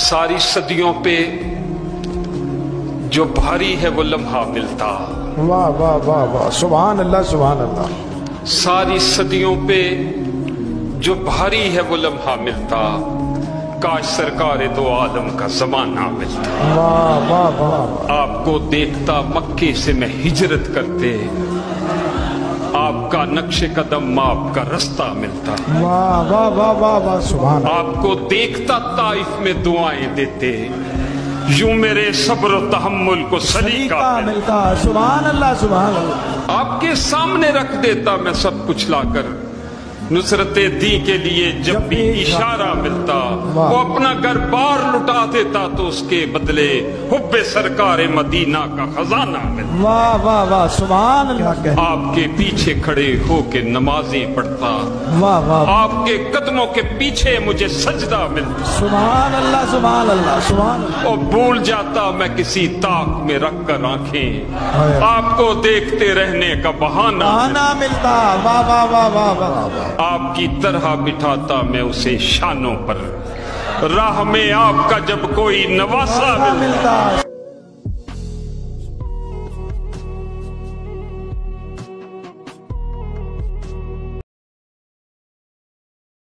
सारी सदियों पे जो भारी है वो लम्हा मिलता। वाह वाह वाह वाह, सुभान अल्लाह सुभान अल्लाह। सारी सदियों पे जो भारी है वो लम्हा मिलता, काश सरकारे दो आलम का जमाना मिलता। वाह वाह वाह, आपको देखता मक्के से मैं हिजरत करते, आपका नक्शे कदम आपका रास्ता मिलता। वाह वाह वाह वाह वाह, सुभान। आपको देखता ताइफ में दुआएं देते, यूं मेरे सब्र और तहम्मुल को सलीका मिलता। सुभान अल्लाह सुभान अल्लाह। आपके सामने रख देता मैं सब कुछ लाकर, नुसरते दी के लिए जब भी इशारा मिलता। वो अपना घर बार लुटा देता तो उसके बदले हुब्बे सरकारे मदीना का खजाना मिलता। वाह वाह वाह, सुभान अल्लाह। आपके पीछे खड़े होके नमाजें पढ़ता, वाह वाह, आपके कदमों के पीछे मुझे सजदा मिलता। सुभान अल्लाह सुभान अल्लाह सुभान अल्लाह। और भूल जाता मैं किसी ताक में रख कर आंखें, आपको देखते रहने का बहाना मिलता। वाह वाह वाह वाह वाह, आपकी तरह बिठाता मैं उसे शानों पर, राह में आपका जब कोई नवासा मिलता।